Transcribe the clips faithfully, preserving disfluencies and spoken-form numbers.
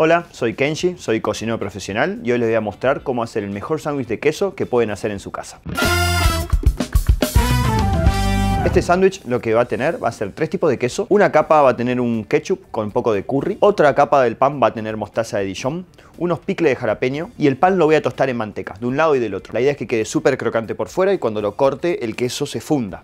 Hola, soy Kenji, soy cocinero profesional y hoy les voy a mostrar cómo hacer el mejor sándwich de queso que pueden hacer en su casa. Este sándwich lo que va a tener va a ser tres tipos de queso. Una capa va a tener un ketchup con un poco de curry. Otra capa del pan va a tener mostaza de Dijon, unos picles de jalapeño y el pan lo voy a tostar en manteca, de un lado y del otro. La idea es que quede súper crocante por fuera y cuando lo corte el queso se funda.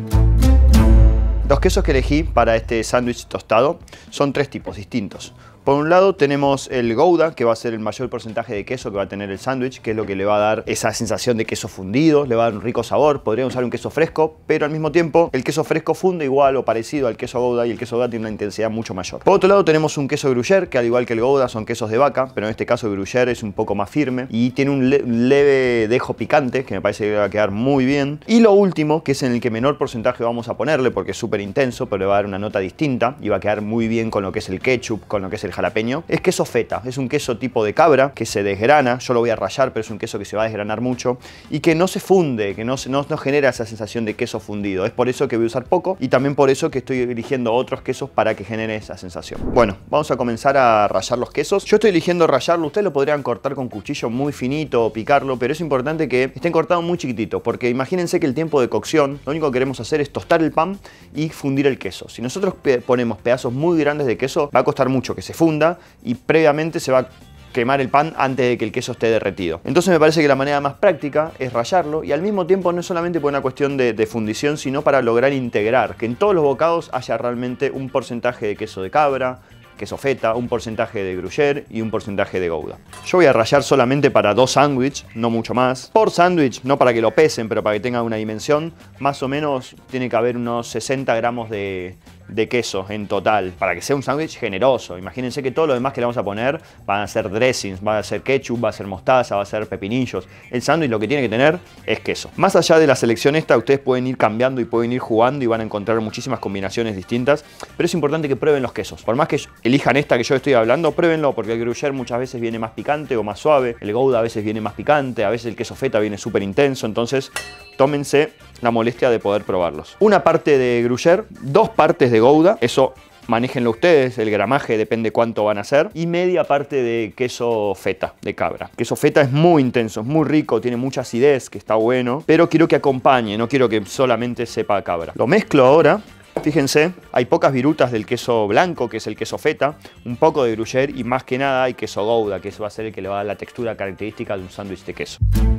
Los quesos que elegí para este sándwich tostado son tres tipos distintos. Por un lado tenemos el Gouda, que va a ser el mayor porcentaje de queso que va a tener el sándwich, que es lo que le va a dar esa sensación de queso fundido, le va a dar un rico sabor. Podrían usar un queso fresco, pero al mismo tiempo el queso fresco funde igual o parecido al queso Gouda y el queso Gouda tiene una intensidad mucho mayor. Por otro lado tenemos un queso Gruyère, que al igual que el Gouda son quesos de vaca, pero en este caso el Gruyère es un poco más firme y tiene un, le un leve dejo picante, que me parece que le va a quedar muy bien. Y lo último, que es en el que menor porcentaje vamos a ponerle, porque es súper intenso, pero le va a dar una nota distinta y va a quedar muy bien con lo que es el ketchup, con lo que es el jalapeño, es queso feta. Es un queso tipo de cabra que se desgrana, yo lo voy a rallar, pero es un queso que se va a desgranar mucho y que no se funde, que no, se, no, no genera esa sensación de queso fundido. Es por eso que voy a usar poco y también por eso que estoy eligiendo otros quesos para que genere esa sensación. Bueno, vamos a comenzar a rallar los quesos. Yo estoy eligiendo rallarlo, ustedes lo podrían cortar con cuchillo muy finito o picarlo, pero es importante que estén cortados muy chiquititos, porque imagínense que el tiempo de cocción, lo único que queremos hacer es tostar el pan y fundir el queso. Si nosotros ponemos pedazos muy grandes de queso, va a costar mucho que se funda y previamente se va a quemar el pan antes de que el queso esté derretido. Entonces me parece que la manera más práctica es rallarlo y al mismo tiempo no es solamente por una cuestión de, de fundición, sino para lograr integrar, que en todos los bocados haya realmente un porcentaje de queso de cabra, queso feta, un porcentaje de Gruyère y un porcentaje de Gouda. Yo voy a rallar solamente para dos sándwiches, no mucho más. Por sándwich, no para que lo pesen, pero para que tenga una dimensión, más o menos tiene que haber unos sesenta gramos de, de queso en total, para que sea un sándwich generoso. Imagínense que todo lo demás que le vamos a poner van a ser dressings, va a ser ketchup, va a ser mostaza, va a ser pepinillos. El sándwich lo que tiene que tener es queso. Más allá de la selección esta, ustedes pueden ir cambiando y pueden ir jugando y van a encontrar muchísimas combinaciones distintas, pero es importante que prueben los quesos. Por más que elijan esta que yo estoy hablando, pruébenlo, porque el Gruyère muchas veces viene más picante o más suave, el Gouda a veces viene más picante, a veces el queso feta viene súper intenso, entonces tómense la molestia de poder probarlos. Una parte de Gruyère, dos partes de Gouda, eso manéjenlo ustedes, el gramaje depende cuánto van a hacer, y media parte de queso feta, de cabra. Queso feta es muy intenso, es muy rico, tiene mucha acidez, que está bueno, pero quiero que acompañe, no quiero que solamente sepa a cabra. Lo mezclo ahora. Fíjense, hay pocas virutas del queso blanco, que es el queso feta, un poco de Gruyère y más que nada hay queso Gouda, que eso va a ser el que le va a dar la textura característica de un sándwich de queso.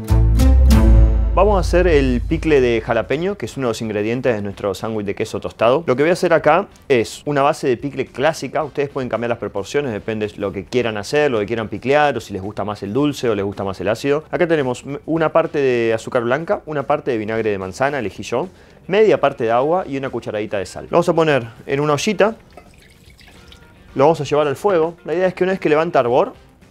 Vamos a hacer el picle de jalapeño, que es uno de los ingredientes de nuestro sándwich de queso tostado. Lo que voy a hacer acá es una base de picle clásica. Ustedes pueden cambiar las proporciones, depende de lo que quieran hacer, lo que quieran piclear, o si les gusta más el dulce o les gusta más el ácido. Acá tenemos una parte de azúcar blanca, una parte de vinagre de manzana, elegí yo, media parte de agua y una cucharadita de sal. Lo vamos a poner en una ollita, lo vamos a llevar al fuego. La idea es que una vez que levanta hervor,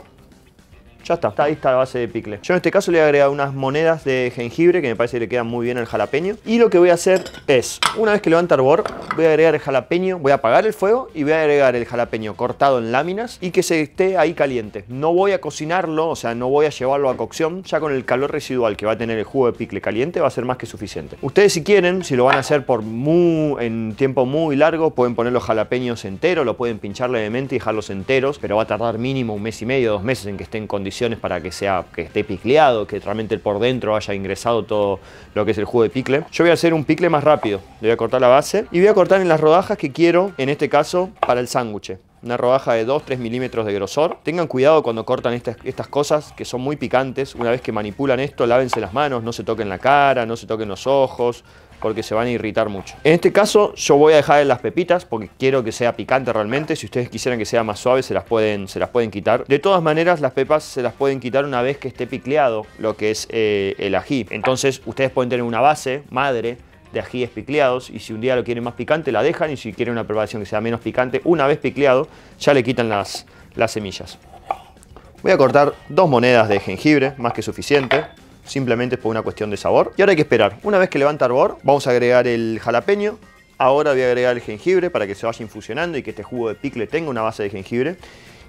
ya está, está ahí está la base de picle. Yo en este caso le voy a agregar unas monedas de jengibre que me parece que le quedan muy bien al jalapeño. Y lo que voy a hacer es, una vez que levanta hervor, voy a agregar el jalapeño, voy a apagar el fuego y voy a agregar el jalapeño cortado en láminas y que se esté ahí caliente. No voy a cocinarlo, o sea, no voy a llevarlo a cocción. Ya con el calor residual que va a tener el jugo de picle caliente va a ser más que suficiente. Ustedes si quieren, si lo van a hacer por muy, en tiempo muy largo, pueden poner los jalapeños enteros, lo pueden pinchar levemente y dejarlos enteros, pero va a tardar mínimo un mes y medio, dos meses en que esté en condiciones para que sea que esté picleado, que realmente por dentro haya ingresado todo lo que es el jugo de picle. Yo voy a hacer un picle más rápido. Le voy a cortar la base y voy a cortar en las rodajas que quiero, en este caso, para el sándwich. Una rodaja de dos a tres milímetros de grosor. Tengan cuidado cuando cortan estas, estas cosas que son muy picantes. Una vez que manipulan esto, lávense las manos, no se toquen la cara, no se toquen los ojos, porque se van a irritar mucho. En este caso yo voy a dejar las pepitas porque quiero que sea picante realmente. Si ustedes quisieran que sea más suave, se las pueden, se las pueden quitar. De todas maneras, las pepas se las pueden quitar una vez que esté picleado lo que es eh, el ají. Entonces ustedes pueden tener una base madre de ajíes picleados y si un día lo quieren más picante la dejan, y si quieren una preparación que sea menos picante, una vez picleado ya le quitan las, las semillas. Voy a cortar dos monedas de jengibre, más que suficiente, simplemente por una cuestión de sabor. Y ahora hay que esperar. Una vez que levanta hervor, vamos a agregar el jalapeño. Ahora voy a agregar el jengibre para que se vaya infusionando y que este jugo de picle tenga una base de jengibre.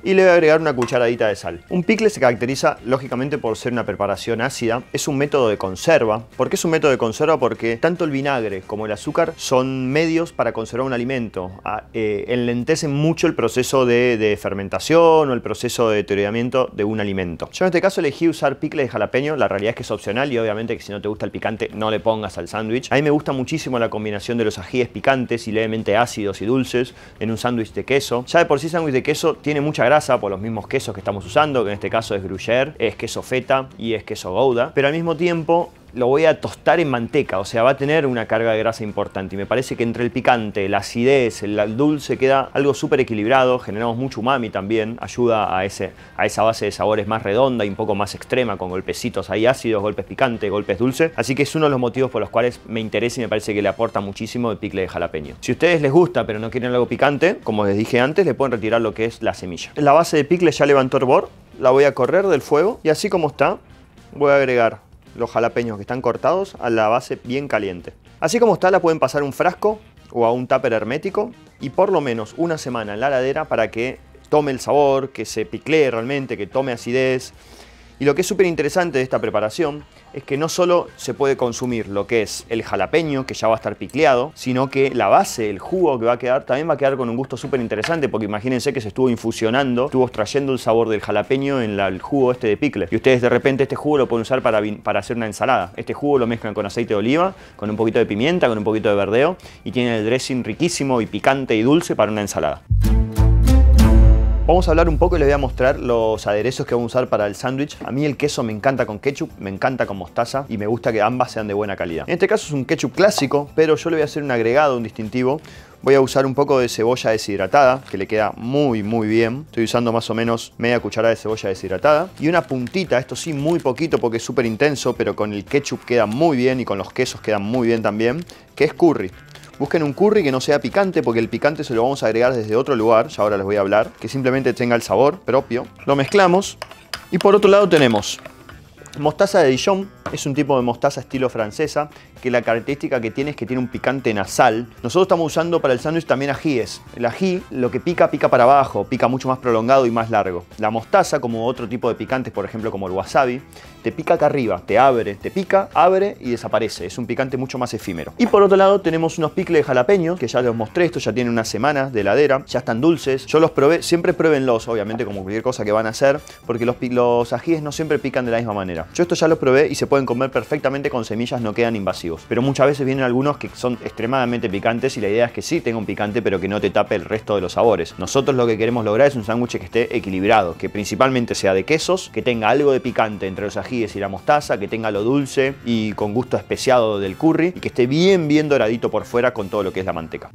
y le voy a agregar una cucharadita de sal. Un pickle se caracteriza lógicamente por ser una preparación ácida. Es un método de conserva. ¿Por qué es un método de conserva? Porque tanto el vinagre como el azúcar son medios para conservar un alimento. Eh, enlentecen mucho el proceso de, de fermentación o el proceso de deterioramiento de un alimento. Yo en este caso elegí usar pickle de jalapeño. La realidad es que es opcional y obviamente que si no te gusta el picante no le pongas al sándwich. A mí me gusta muchísimo la combinación de los ajíes picantes y levemente ácidos y dulces en un sándwich de queso. Ya de por sí sándwich de queso tiene mucha grasa por los mismos quesos que estamos usando, que en este caso es gruyère, es queso feta y es queso gouda, pero al mismo tiempo lo voy a tostar en manteca, o sea, va a tener una carga de grasa importante y me parece que entre el picante, la acidez, el dulce queda algo súper equilibrado, generamos mucho umami también, ayuda a, ese, a esa base de sabores más redonda y un poco más extrema, con golpecitos ahí ácidos, golpes picantes, golpes dulces, así que es uno de los motivos por los cuales me interesa y me parece que le aporta muchísimo el pickle de jalapeño. Si a ustedes les gusta pero no quieren algo picante, como les dije antes, le pueden retirar lo que es la semilla. La base de pickle ya levantó hervor, la voy a correr del fuego y así como está, voy a agregar los jalapeños que están cortados a la base bien caliente. Así como está, la pueden pasar a un frasco o a un tupper hermético y por lo menos una semana en la heladera para que tome el sabor, que se piclee realmente, que tome acidez. Y lo que es súper interesante de esta preparación es que no solo se puede consumir lo que es el jalapeño, que ya va a estar picleado, sino que la base, el jugo que va a quedar, también va a quedar con un gusto súper interesante, porque imagínense que se estuvo infusionando, estuvo extrayendo el sabor del jalapeño en la, el jugo este de pickle. Y ustedes de repente este jugo lo pueden usar para, para hacer una ensalada. Este jugo lo mezclan con aceite de oliva, con un poquito de pimienta, con un poquito de verdeo, y tienen el dressing riquísimo y picante y dulce para una ensalada. Vamos a hablar un poco y les voy a mostrar los aderezos que vamos a usar para el sándwich. A mí el queso me encanta con ketchup, me encanta con mostaza y me gusta que ambas sean de buena calidad. En este caso es un ketchup clásico, pero yo le voy a hacer un agregado, un distintivo. Voy a usar un poco de cebolla deshidratada, que le queda muy muy bien. Estoy usando más o menos media cucharada de cebolla deshidratada. Y una puntita, esto sí muy poquito porque es súper intenso, pero con el ketchup queda muy bien y con los quesos queda muy bien también, que es curry. Busquen un curry que no sea picante, porque el picante se lo vamos a agregar desde otro lugar, ya ahora les voy a hablar, que simplemente tenga el sabor propio. Lo mezclamos y por otro lado tenemos mostaza de Dijon. Es un tipo de mostaza estilo francesa, que la característica que tiene es que tiene un picante nasal. Nosotros estamos usando para el sándwich también ajíes. El ají, lo que pica, pica para abajo, pica mucho más prolongado y más largo. La mostaza, como otro tipo de picantes, por ejemplo como el wasabi, te pica acá arriba, te abre, te pica, abre y desaparece. Es un picante mucho más efímero. Y por otro lado tenemos unos picles de jalapeño, que ya les mostré, esto ya tiene unas semanas de heladera, ya están dulces. Yo los probé, siempre pruébenlos, obviamente, como cualquier cosa que van a hacer, porque los, los ajíes no siempre pican de la misma manera. Yo esto ya los probé y se pueden comer perfectamente con semillas, no quedan invasivos. Pero muchas veces vienen algunos que son extremadamente picantes y la idea es que sí tenga un picante, pero que no te tape el resto de los sabores. Nosotros lo que queremos lograr es un sándwich que esté equilibrado, que principalmente sea de quesos, que tenga algo de picante entre los ajíes y la mostaza, que tenga lo dulce y con gusto especiado del curry y que esté bien bien doradito por fuera con todo lo que es la manteca.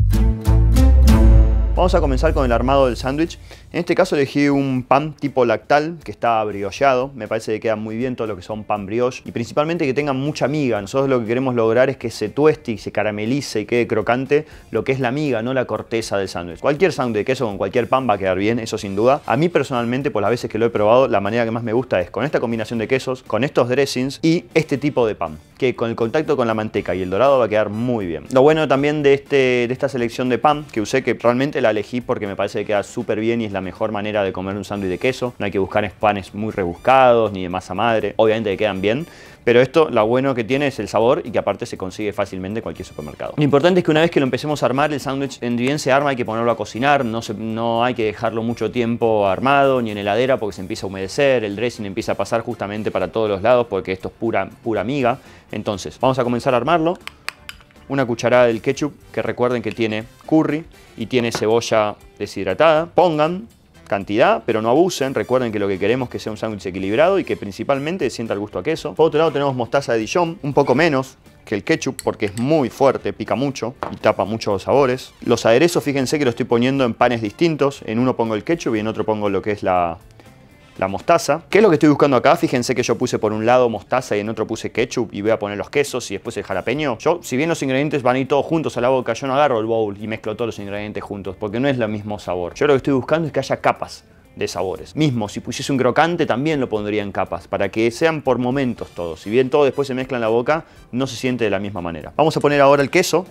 Vamos a comenzar con el armado del sándwich. En este caso elegí un pan tipo lactal que está briocheado. Me parece que queda muy bien todo lo que son pan brioche y principalmente que tengan mucha miga. Nosotros lo que queremos lograr es que se tueste y se caramelice y quede crocante lo que es la miga, no la corteza del sándwich. Cualquier sándwich de queso con cualquier pan va a quedar bien, eso sin duda. A mí personalmente, por las veces que lo he probado, la manera que más me gusta es con esta combinación de quesos, con estos dressings y este tipo de pan, que con el contacto con la manteca y el dorado va a quedar muy bien. Lo bueno también de, este, de esta selección de pan que usé, que realmente la elegí porque me parece que queda súper bien y es la mejor manera de comer un sándwich de queso. No hay que buscar panes muy rebuscados ni de masa madre. Obviamente que quedan bien, pero esto lo bueno que tiene es el sabor y que aparte se consigue fácilmente en cualquier supermercado. Lo importante es que una vez que lo empecemos a armar, el sándwich en bien se arma, hay que ponerlo a cocinar, no, se, no hay que dejarlo mucho tiempo armado ni en heladera porque se empieza a humedecer, el dressing empieza a pasar justamente para todos los lados porque esto es pura, pura miga. Entonces vamos a comenzar a armarlo. Una cucharada del ketchup, que recuerden que tiene curry y tiene cebolla deshidratada. Pongan cantidad, pero no abusen. Recuerden que lo que queremos es que sea un sándwich equilibrado y que principalmente sienta el gusto a queso. Por otro lado tenemos mostaza de Dijon, un poco menos que el ketchup porque es muy fuerte, pica mucho y tapa muchos sabores. Los aderezos, fíjense que lo estoy poniendo en panes distintos. En uno pongo el ketchup y en otro pongo lo que es la... la mostaza. ¿Qué es lo que estoy buscando acá? Fíjense que yo puse por un lado mostaza y en otro puse ketchup y voy a poner los quesos y después el jalapeño. Yo, si bien los ingredientes van a ir todos juntos a la boca, yo no agarro el bowl y mezclo todos los ingredientes juntos porque no es el mismo sabor. Yo lo que estoy buscando es que haya capas de sabores. Mismo, si pusiese un crocante también lo pondría en capas para que sean por momentos todos. Si bien todo después se mezcla en la boca, no se siente de la misma manera. Vamos a poner ahora el queso.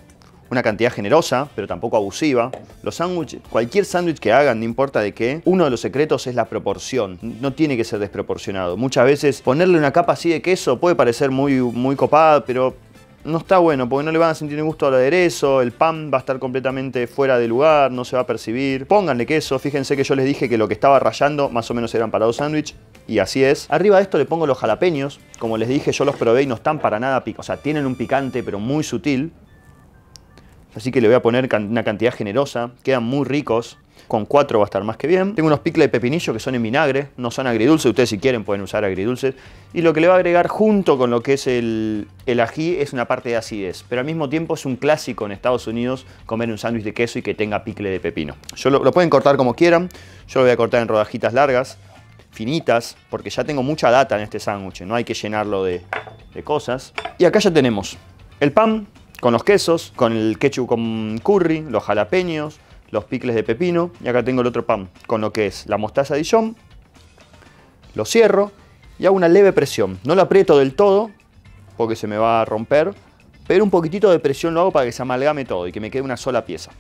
una cantidad generosa, pero tampoco abusiva. Los sándwiches, cualquier sándwich que hagan, no importa de qué, uno de los secretos es la proporción. No tiene que ser desproporcionado. Muchas veces ponerle una capa así de queso puede parecer muy, muy copada, pero no está bueno, porque no le van a sentir el gusto al aderezo, el pan va a estar completamente fuera de lugar, no se va a percibir. Pónganle queso, fíjense que yo les dije que lo que estaba rallando más o menos eran para dos sándwiches, y así es. Arriba de esto le pongo los jalapeños, como les dije yo los probé y no están para nada picantes, o sea, tienen un picante pero muy sutil. Así que le voy a poner una cantidad generosa, quedan muy ricos. Con cuatro va a estar más que bien. Tengo unos picles de pepinillo que son en vinagre, no son agridulces. Ustedes si quieren pueden usar agridulces. Y lo que le va a agregar junto con lo que es el, el ají es una parte de acidez. Pero al mismo tiempo es un clásico en Estados Unidos comer un sándwich de queso y que tenga picle de pepino. Yo lo, lo pueden cortar como quieran. Yo lo voy a cortar en rodajitas largas, finitas, porque ya tengo mucha data en este sándwich. No hay que llenarlo de, de cosas. Y acá ya tenemos el pan con los quesos, con el ketchup con curry, los jalapeños, los picles de pepino, y acá tengo el otro pan con lo que es la mostaza Dijon. Lo cierro y hago una leve presión. No lo aprieto del todo porque se me va a romper, pero un poquitito de presión lo hago para que se amalgame todo y que me quede una sola pieza.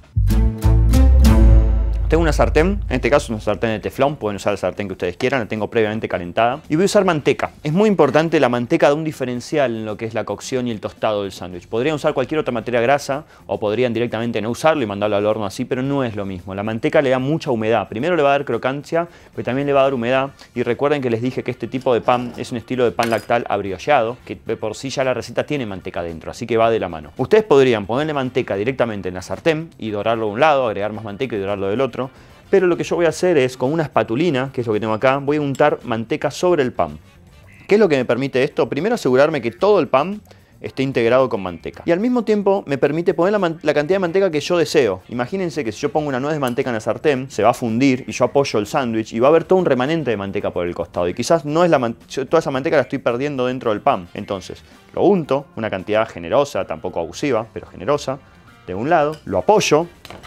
Tengo una sartén, en este caso una sartén de teflón, pueden usar la sartén que ustedes quieran, la tengo previamente calentada. Y voy a usar manteca. Es muy importante, la manteca da un diferencial en lo que es la cocción y el tostado del sándwich. Podrían usar cualquier otra materia grasa o podrían directamente no usarlo y mandarlo al horno así, pero no es lo mismo. La manteca le da mucha humedad. Primero le va a dar crocancia, pero también le va a dar humedad. Y recuerden que les dije que este tipo de pan es un estilo de pan lactal abriollado, que por sí ya la receta tiene manteca dentro, así que va de la mano. Ustedes podrían ponerle manteca directamente en la sartén y dorarlo de un lado, agregar más manteca y dorarlo del otro. Pero lo que yo voy a hacer es, con una espatulina, que es lo que tengo acá, voy a untar manteca sobre el pan. ¿Qué es lo que me permite esto? Primero asegurarme que todo el pan esté integrado con manteca. Y al mismo tiempo me permite poner la, la cantidad de manteca que yo deseo. Imagínense que si yo pongo una nuez de manteca en la sartén, se va a fundir y yo apoyo el sándwich y va a haber todo un remanente de manteca por el costado. Y quizás no es la yo, toda esa manteca la estoy perdiendo dentro del pan. Entonces lo unto, una cantidad generosa, tampoco abusiva, pero generosa, de un lado, lo apoyo.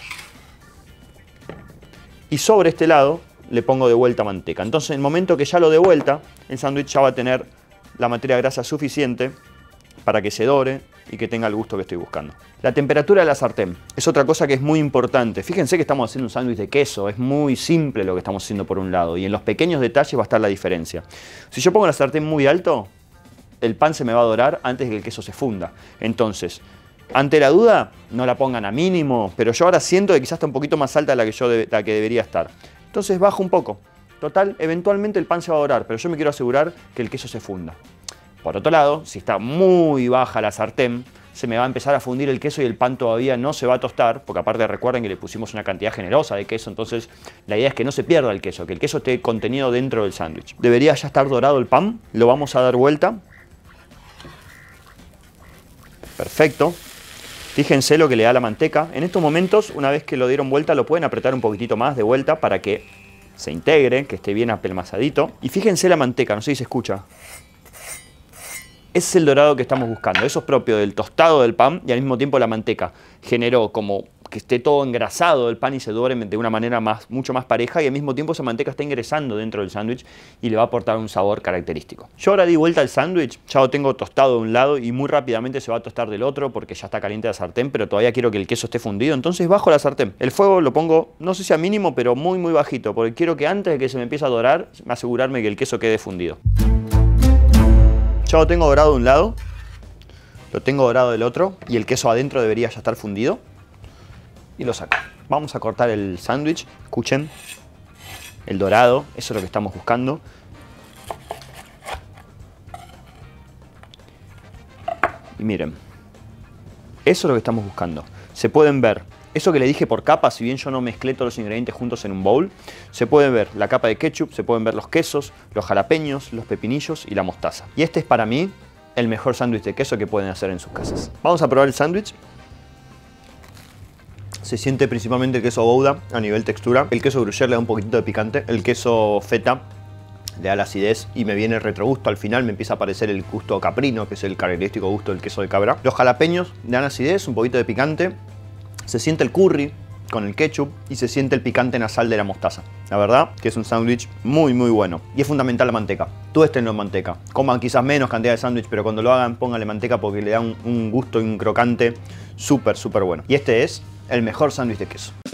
Y sobre este lado le pongo de vuelta manteca. Entonces, en el momento que ya lo de vuelta, el sándwich ya va a tener la materia grasa suficiente para que se dore y que tenga el gusto que estoy buscando. La temperatura de la sartén es otra cosa que es muy importante. Fíjense que estamos haciendo un sándwich de queso. Es muy simple lo que estamos haciendo por un lado. Y en los pequeños detalles va a estar la diferencia. Si yo pongo la sartén muy alto, el pan se me va a dorar antes de que el queso se funda. Entonces, ante la duda, no la pongan a mínimo, pero yo ahora siento que quizás está un poquito más alta de la que, yo de, la que debería estar. Entonces bajo un poco. Total, eventualmente el pan se va a dorar, pero yo me quiero asegurar que el queso se funda. Por otro lado, si está muy baja la sartén, se me va a empezar a fundir el queso y el pan todavía no se va a tostar, porque aparte recuerden que le pusimos una cantidad generosa de queso, entonces la idea es que no se pierda el queso, que el queso esté contenido dentro del sándwich. Debería ya estar dorado el pan, lo vamos a dar vuelta. Perfecto. Fíjense lo que le da la manteca. En estos momentos, una vez que lo dieron vuelta, lo pueden apretar un poquitito más de vuelta para que se integre, que esté bien apelmazadito. Y fíjense la manteca, no sé si se escucha. Ese es el dorado que estamos buscando. Eso es propio del tostado del pan y al mismo tiempo la manteca generó como que esté todo engrasado el pan y se dore de una manera más, mucho más pareja y al mismo tiempo esa manteca está ingresando dentro del sándwich y le va a aportar un sabor característico. Yo ahora di vuelta al sándwich, ya lo tengo tostado de un lado y muy rápidamente se va a tostar del otro porque ya está caliente la sartén, pero todavía quiero que el queso esté fundido, entonces bajo la sartén. El fuego lo pongo, no sé si a mínimo, pero muy muy bajito, porque quiero que antes de que se me empiece a dorar, asegurarme que el queso quede fundido. Ya lo tengo dorado de un lado, lo tengo dorado del otro y el queso adentro debería ya estar fundido. Y lo saco. Vamos a cortar el sándwich. Escuchen. El dorado. Eso es lo que estamos buscando. Y miren. Eso es lo que estamos buscando. Se pueden ver. Eso que le dije por capas, si bien yo no mezclé todos los ingredientes juntos en un bowl, se puede ver la capa de ketchup, se pueden ver los quesos, los jalapeños, los pepinillos y la mostaza. Y este es para mí el mejor sándwich de queso que pueden hacer en sus casas. Vamos a probar el sándwich. Se siente principalmente el queso Gouda a nivel textura. El queso gruyère le da un poquitito de picante. El queso feta le da la acidez y me viene el retrogusto. Al final me empieza a aparecer el gusto caprino, que es el característico gusto del queso de cabra. Los jalapeños le dan acidez, un poquito de picante. Se siente el curry con el ketchup y se siente el picante nasal de la mostaza. La verdad que es un sándwich muy muy bueno. Y es fundamental la manteca. Tú estén en manteca. Coman quizás menos cantidad de sándwich, pero cuando lo hagan pónganle manteca porque le da un, un gusto y un crocante súper súper bueno. Y este es el mejor sándwich de queso.